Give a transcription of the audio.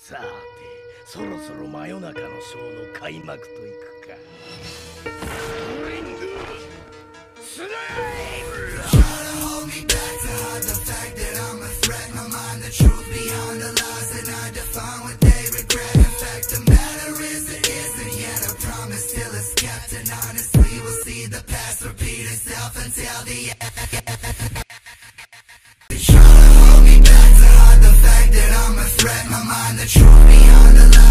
さて、そろそろ真夜中のショーの開幕といくか。スプリングスナイプ Try to hold me back to hide the fact that I'm a threat. My mind the truth behind the lies that I define what they regret. In fact, the matter is it isn't yet a promise still is kept. And honestly, we'll see the past repeat itself until the end. They try to hold me back to hide the fact that I'm a threat. My mind the truth behind the lies.